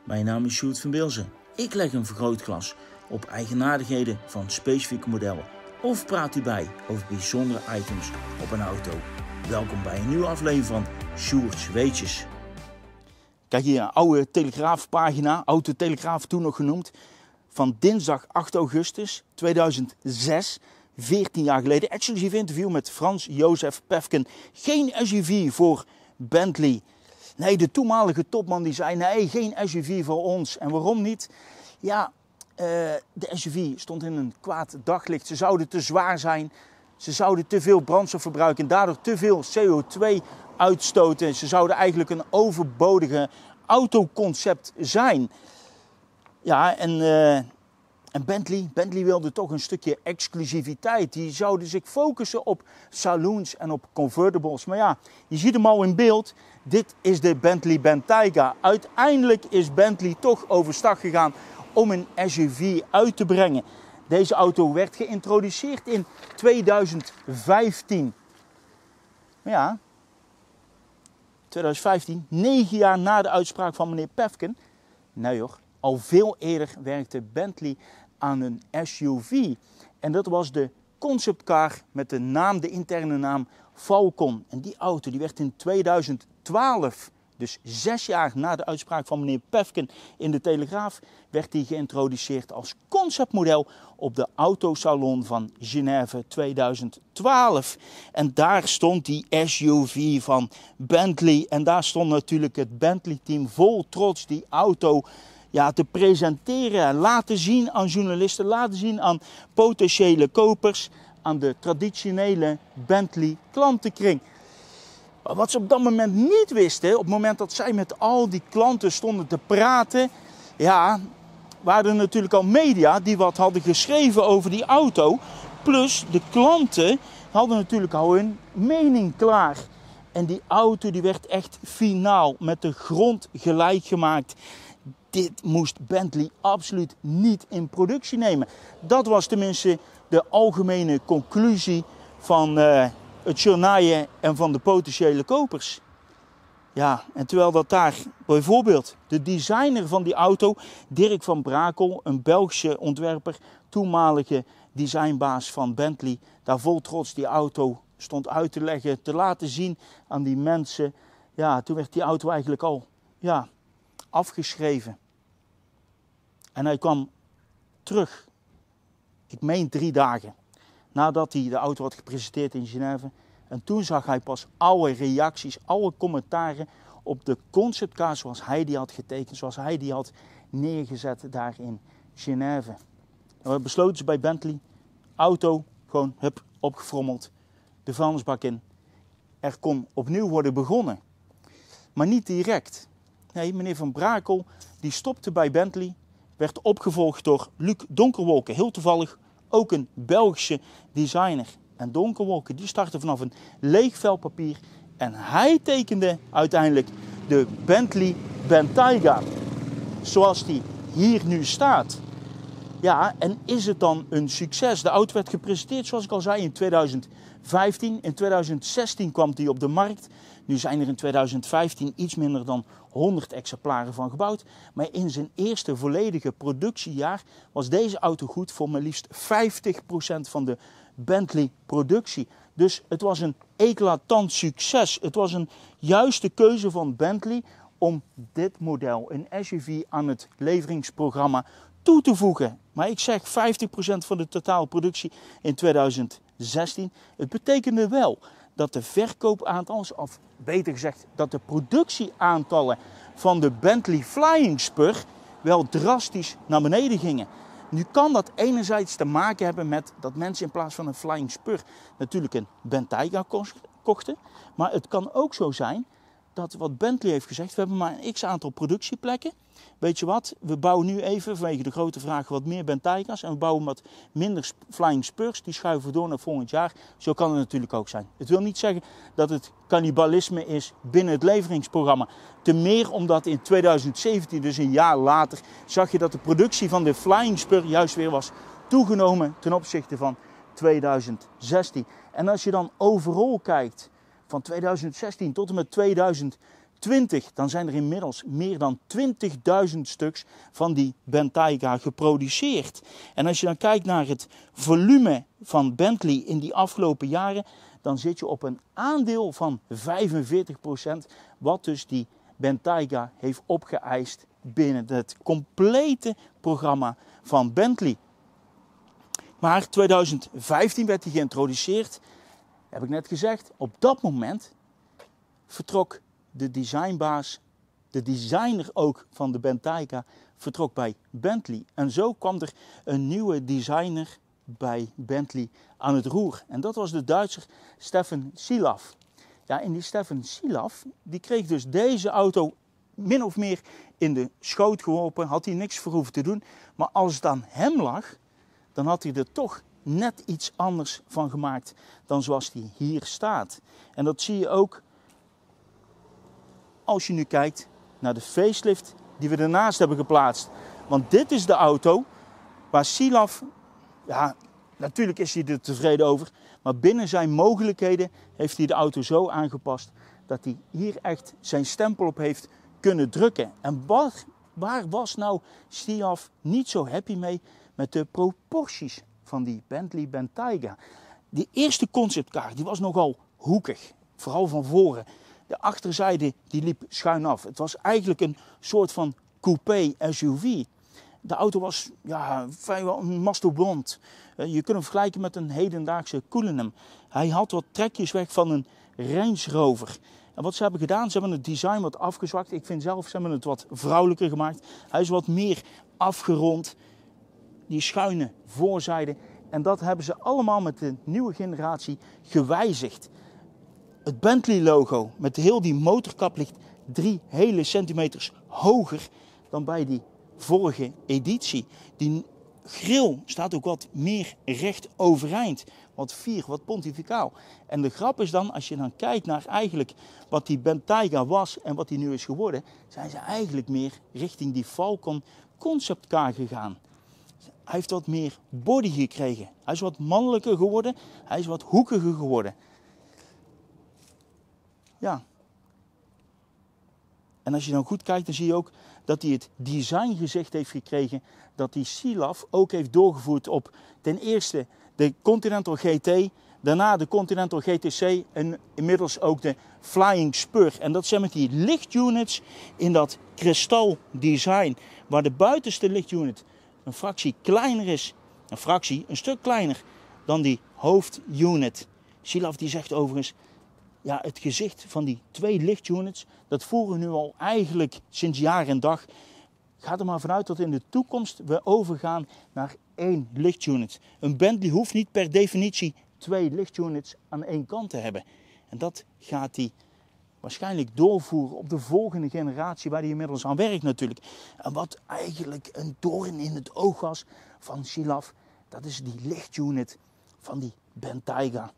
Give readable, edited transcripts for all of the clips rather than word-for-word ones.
Mijn naam is Sjoerd van Bilzen. Ik leg een vergrootglas op eigenaardigheden van specifieke modellen of praat u bij over bijzondere items op een auto. Welkom bij een nieuwe aflevering van Sjoerd's Weetjes. Kijk hier een oude telegraafpagina, Autotelegraaf toen nog genoemd, van dinsdag 8 augustus 2006, 14 jaar geleden. Exclusief interview met Frans Jozef Pefken. Geen SUV voor Bentley. Nee, de toenmalige topman die zei, nee, geen SUV voor ons. En waarom niet? Ja, de SUV stond in een kwaad daglicht. Ze zouden te zwaar zijn. Ze zouden te veel brandstof verbruiken en daardoor te veel CO2 uitstoten. Ze zouden eigenlijk een overbodige autoconcept zijn. Ja, en Bentley wilde toch een stukje exclusiviteit. Die zouden zich focussen op saloons en op convertibles. Maar ja, je ziet hem al in beeld. Dit is de Bentley Bentayga. Uiteindelijk is Bentley toch overstag gegaan om een SUV uit te brengen. Deze auto werd geïntroduceerd in 2015. Maar ja, 2015, 9 jaar na de uitspraak van meneer Pefken. Nee hoor, al veel eerder werkte Bentley aan een SUV. En dat was de conceptcar met de interne naam Falcon. En die auto die werd in 2012, dus 6 jaar na de uitspraak van meneer Pefken in de Telegraaf, werd die geïntroduceerd als conceptmodel op de autosalon van Genève 2012. En daar stond die SUV van Bentley. En daar stond natuurlijk het Bentley-team vol trots die auto te presenteren. Laten zien aan journalisten, laten zien aan potentiële kopers, aan de traditionele Bentley klantenkring. Wat ze op dat moment niet wisten, op het moment dat zij met al die klanten stonden te praten, waren er natuurlijk al media die wat hadden geschreven over die auto. Plus de klanten hadden natuurlijk al hun mening klaar. En die auto die werd echt finaal met de grond gelijk gemaakt. Dit moest Bentley absoluut niet in productie nemen. Dat was tenminste de algemene conclusie van het journaaien en van de potentiële kopers. Ja, en terwijl dat daar bijvoorbeeld de designer van die auto, Dirk van Brakel, een Belgische ontwerper, toenmalige designbaas van Bentley, daar vol trots die auto stond uit te leggen, te laten zien aan die mensen. Ja, toen werd die auto eigenlijk al afgeschreven. En hij kwam terug, ik meen 3 dagen, nadat hij de auto had gepresenteerd in Genève. En toen zag hij pas alle reacties, alle commentaren op de conceptcar zoals hij die had getekend, zoals hij die had neergezet daar in Genève. En we besloten ze bij Bentley, auto gewoon opgefrommeld, de vuilnisbak in. Er kon opnieuw worden begonnen, maar niet direct. Nee, meneer Van Brakel die stopte bij Bentley, werd opgevolgd door Luc Donkerwolke, heel toevallig ook een Belgische designer. En Donkerwolke die startte vanaf een leeg vel papier en hij tekende uiteindelijk de Bentley Bentayga, zoals die hier nu staat. Ja, en is het dan een succes? De auto werd gepresenteerd, zoals ik al zei, in 2015. In 2016 kwam die op de markt. Nu zijn er in 2015 iets minder dan 100 exemplaren van gebouwd. Maar in zijn eerste volledige productiejaar was deze auto goed voor maar liefst 50% van de Bentley productie. Dus het was een eclatant succes. Het was een juiste keuze van Bentley om dit model, een SUV, aan het leveringsprogramma toe te voegen. Maar ik zeg 50% van de totale productie in 2016. Het betekende wel dat de verkoopaantallen, of beter gezegd, dat de productieaantallen van de Bentley Flying Spur wel drastisch naar beneden gingen. Nu kan dat enerzijds te maken hebben met dat mensen in plaats van een Flying Spur natuurlijk een Bentayga kochten. Maar het kan ook zo zijn dat wat Bentley heeft gezegd, we hebben maar een x-aantal productieplekken. Weet je wat, we bouwen nu even vanwege de grote vraag wat meer Bentayga's en we bouwen wat minder Flying Spurs. Die schuiven we door naar volgend jaar. Zo kan het natuurlijk ook zijn. Het wil niet zeggen dat het cannibalisme is binnen het leveringsprogramma. Ten meer omdat in 2017, dus een jaar later, zag je dat de productie van de Flying Spur juist weer was toegenomen ten opzichte van 2016. En als je dan overal kijkt, van 2016 tot en met 2020, dan zijn er inmiddels meer dan 20.000 stuks van die Bentayga geproduceerd. En als je dan kijkt naar het volume van Bentley in die afgelopen jaren, dan zit je op een aandeel van 45%, wat dus die Bentayga heeft opgeëist binnen het complete programma van Bentley. Maar 2015 werd hij geïntroduceerd, heb ik net gezegd. Op dat moment vertrok de designbaas, de designer ook van de Bentayga, vertrok bij Bentley. En zo kwam er een nieuwe designer bij Bentley aan het roer. En dat was de Duitser Stefan Silaf. Ja, en die Stefan Silaf, die kreeg dus deze auto min of meer in de schoot geworpen. Had hij niks voor hoeven te doen. Maar als het aan hem lag, dan had hij er toch net iets anders van gemaakt dan zoals die hier staat. En dat zie je ook als je nu kijkt naar de facelift die we ernaast hebben geplaatst. Want dit is de auto waar Silaf, ja, natuurlijk is hij er tevreden over, maar binnen zijn mogelijkheden heeft hij de auto zo aangepast dat hij hier echt zijn stempel op heeft kunnen drukken. En waar was nou Silaf niet zo happy mee? Met de proporties van die Bentley Bentayga. Die eerste conceptcar die was nogal hoekig, vooral van voren. De achterzijde die liep schuin af. Het was eigenlijk een soort van coupé SUV. De auto was vrijwel een mastodont. Je kunt hem vergelijken met een hedendaagse Cullinan. Hij had wat trekjes weg van een Range Rover. En wat ze hebben gedaan, ze hebben het design wat afgezwakt. Ik vind zelf, ze hebben het wat vrouwelijker gemaakt. Hij is wat meer afgerond. Die schuine voorzijde. En dat hebben ze allemaal met de nieuwe generatie gewijzigd. Het Bentley logo met heel die motorkap ligt 3 hele centimeters hoger dan bij die vorige editie. Die grill staat ook wat meer recht overeind. Wat fier, wat pontificaal. En de grap is dan, als je dan kijkt naar eigenlijk wat die Bentayga was en wat die nu is geworden, zijn ze eigenlijk meer richting die Falcon conceptcar gegaan. Hij heeft wat meer body gekregen. Hij is wat mannelijker geworden. Hij is wat hoekiger geworden. Ja. En als je dan goed kijkt, dan zie je ook dat hij het designgezicht heeft gekregen. Dat die Silaf ook heeft doorgevoerd op ten eerste de Continental GT. Daarna de Continental GTC en inmiddels ook de Flying Spur. En dat zijn met die lichtunits in dat kristal design. Waar de buitenste lichtunit een fractie kleiner is. Een stuk kleiner dan die hoofdunit. Silaf die zegt overigens, ja, het gezicht van die 2 lichtunits, dat voeren we nu al eigenlijk sinds jaar en dag. Ga er maar vanuit dat in de toekomst we overgaan naar 1 lichtunit. Een Bentley hoeft niet per definitie 2 lichtunits aan één kant te hebben. En dat gaat hij waarschijnlijk doorvoeren op de volgende generatie waar hij inmiddels aan werkt natuurlijk. En wat eigenlijk een doorn in het oog was van Silaf, dat is die lichtunit van die Bentayga.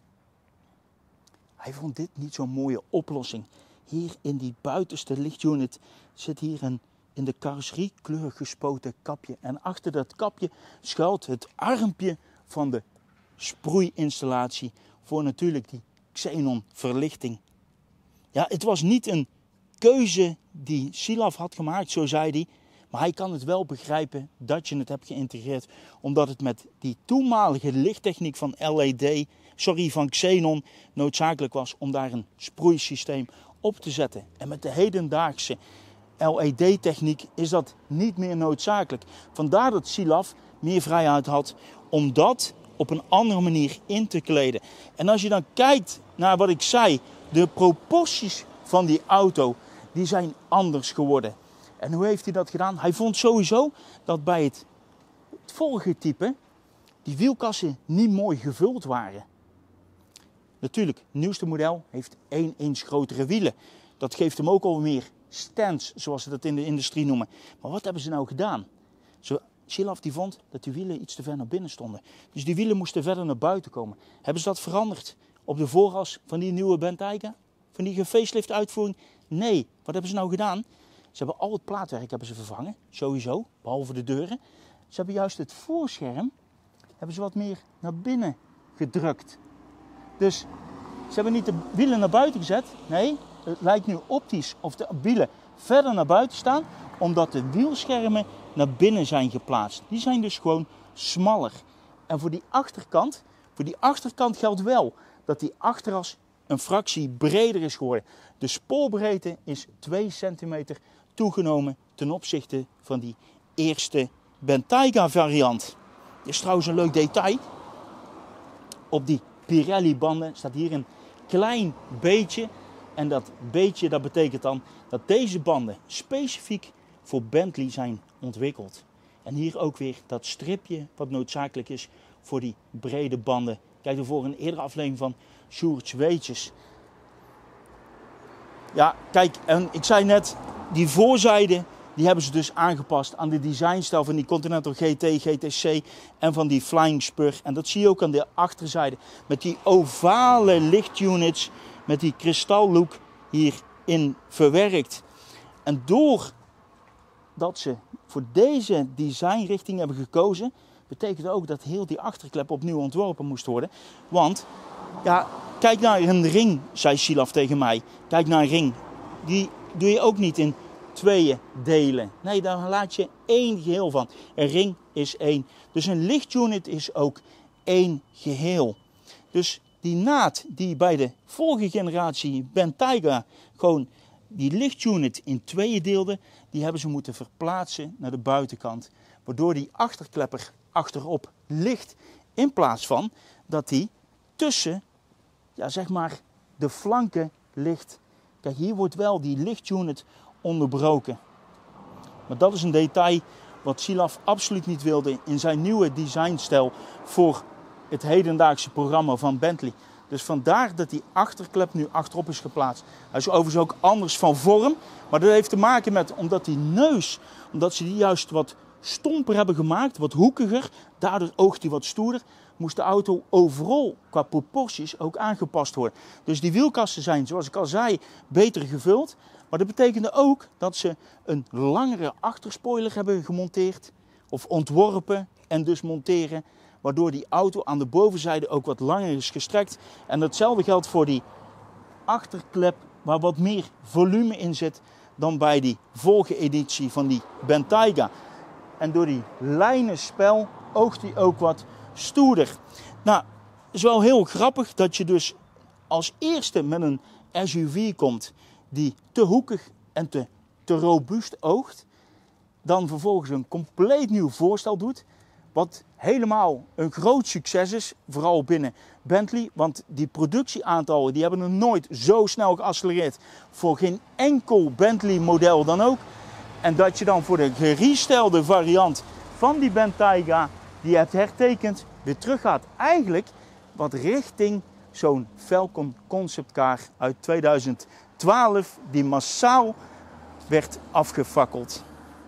Hij vond dit niet zo'n mooie oplossing. Hier in die buitenste lichtunit zit hier een in de carrosseriekleur gespoten kapje. En achter dat kapje schuilt het armpje van de sproeiinstallatie voor natuurlijk die xenon verlichting. Ja, het was niet een keuze die Silaf had gemaakt, zo zei hij. Maar hij kan het wel begrijpen dat je het hebt geïntegreerd. Omdat het met die toenmalige lichttechniek van xenon noodzakelijk was om daar een sproeisysteem op te zetten. En met de hedendaagse LED-techniek is dat niet meer noodzakelijk. Vandaar dat Silaf meer vrijheid had om dat op een andere manier in te kleden. En als je dan kijkt naar wat ik zei, de proporties van die auto, die zijn anders geworden. En hoe heeft hij dat gedaan? Hij vond sowieso dat bij het vorige type die wielkassen niet mooi gevuld waren. Natuurlijk, het nieuwste model heeft 1 inch grotere wielen. Dat geeft hem ook al meer stance, zoals ze dat in de industrie noemen. Maar wat hebben ze nou gedaan? Silaf die vond dat die wielen iets te ver naar binnen stonden. Dus die wielen moesten verder naar buiten komen. Hebben ze dat veranderd op de vooras van die nieuwe Bentayga? Van die gefacelift uitvoering? Nee. Wat hebben ze nou gedaan? Ze hebben al het plaatwerk vervangen, sowieso, behalve de deuren. Ze hebben juist het voorscherm wat meer naar binnen gedrukt. Dus ze hebben niet de wielen naar buiten gezet, nee, het lijkt nu optisch of de wielen verder naar buiten staan, omdat de wielschermen naar binnen zijn geplaatst. Die zijn dus gewoon smaller. En voor die achterkant geldt wel dat die achteras een fractie breder is geworden. De spoorbreedte is 2 centimeter toegenomen ten opzichte van die eerste Bentayga variant. Dit is trouwens een leuk detail. Op die Pirelli banden staat hier een klein beetje. En dat beetje, dat betekent dan dat deze banden specifiek voor Bentley zijn ontwikkeld. En hier ook weer dat stripje wat noodzakelijk is voor die brede banden. Kijk ervoor een eerdere aflevering van Sjoerd's Weetjes. Ja, kijk, en ik zei net, die voorzijde, die hebben ze dus aangepast aan de designstijl van die Continental GT, GTC en van die Flying Spur. En dat zie je ook aan de achterzijde met die ovale lichtunits, met die kristallook hierin verwerkt. En doordat ze voor deze designrichting hebben gekozen, betekent ook dat heel die achterklep opnieuw ontworpen moest worden. Want, ja, kijk naar een ring, zei Silaf tegen mij. Kijk naar een ring. Die doe je ook niet in 2 delen. Nee, daar laat je 1 geheel van. Een ring is 1. Dus een lichtunit is ook 1 geheel. Dus die naad die bij de vorige generatie Bentayga gewoon die lichtunit in 2 deelde, die hebben ze moeten verplaatsen naar de buitenkant. Waardoor die achterklepper achterop ligt, in plaats van dat die tussen, ja, zeg maar, de flanken ligt. Kijk, hier wordt wel die lichtunit onderbroken. Maar dat is een detail wat Silaf absoluut niet wilde in zijn nieuwe designstijl voor het hedendaagse programma van Bentley. Dus vandaar dat die achterklep nu achterop is geplaatst. Hij is overigens ook anders van vorm, maar dat heeft te maken met omdat die neus, omdat ze die juist wat stomper hebben gemaakt, wat hoekiger, daardoor oogt hij wat stoerder, moest de auto overal qua proporties ook aangepast worden. Dus die wielkasten zijn, zoals ik al zei, beter gevuld. Maar dat betekende ook dat ze een langere achterspoiler hebben gemonteerd of ontworpen en dus monteren, waardoor die auto aan de bovenzijde ook wat langer is gestrekt. En hetzelfde geldt voor die achterklep, waar wat meer volume in zit dan bij die vorige editie van die Bentayga. En door die lijnenspel oogt hij ook wat stoerder. Nou, het is wel heel grappig dat je dus als eerste met een SUV komt die te hoekig en te robuust oogt. Dan vervolgens een compleet nieuw voorstel doet. Wat helemaal een groot succes is, vooral binnen Bentley. Want die productieaantallen die hebben er nooit zo snel geaccelereerd voor geen enkel Bentley model dan ook. En dat je dan voor de gerestelde variant van die Bentayga, die je hebt hertekend, weer terug gaat. Eigenlijk wat richting zo'n Falcon Concept Car uit 2012 die massaal werd afgefakkeld.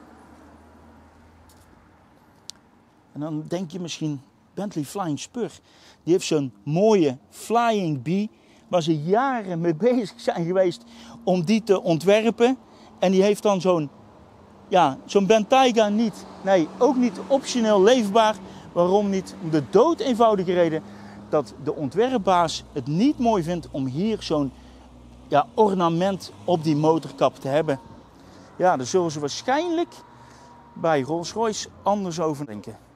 En dan denk je misschien, Bentley Flying Spur, die heeft zo'n mooie Flying Bee, waar ze jaren mee bezig zijn geweest om die te ontwerpen. En die heeft dan zo'n Bentayga niet. Nee, ook niet optioneel leefbaar. Waarom niet? Om de dood eenvoudige reden dat de ontwerpbaas het niet mooi vindt om hier zo'n ornament op die motorkap te hebben. Ja, daar zullen ze waarschijnlijk bij Rolls-Royce anders over denken.